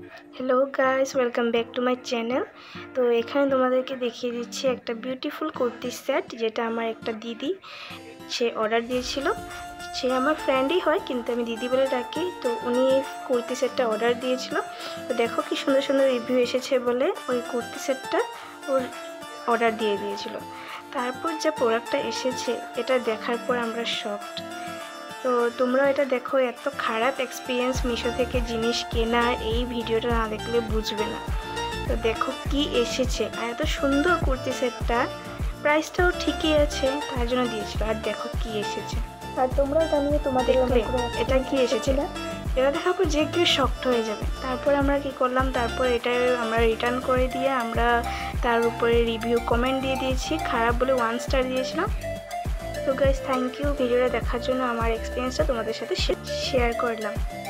Hello guys, welcome back to my channel. तो एखाने तुम्हादेरके देखिए दिच्छी एक बिउटिफुल कुर्ती सेट जेटा आमार एक दीदी से अर्डर दिएछिलो। से आमार फ्रेंडई हय किन्तु आमी दीदी बोले डाकी। तो उनी कुर्ती सेटटा अर्डर दिएछिलो। तो देखो कि सुंदर सुंदर रिव्यू एसेछे बोले ओई कुर्ती सेटटा ओर अर्डर दिए दिएछिलो। तारपर जे प्रोडक्टटा एसेछे एटा देखार पर आमरा शक्ड। तो তোমরা এটা দেখো, এত খারাপ এক্সপিরিয়েন্স মিশো থেকে জিনিস কেনার এই ভিডিওটা না দেখলে বুঝবে না। তো দেখো কি এসেছে, আর এত সুন্দর কুর্তি সেটটা, প্রাইসটাও ঠিকই আছে, তার জন্য দিয়েছিল। আর দেখো কি এসেছে, আর তোমরা জানিয়ে তোমাদের এটা কি এসেছে না, এটা দেখার পর যে কেউ শক্ট হয়ে যাবে। তারপর আমরা কি করলাম, তারপর এটা আমরা রিটার্ন করে দিয়ে আমরা তার উপরে রিভিউ কমেন্ট দিয়ে দিয়েছি। খারাপ বলে 1 স্টার দিয়েছিলাম। তো গাইস, থ্যাংক ইউ ভিডিওটা দেখার জন্য। আমার এক্সপিরিয়েন্সটা তোমাদের সাথে শেয়ার করলাম।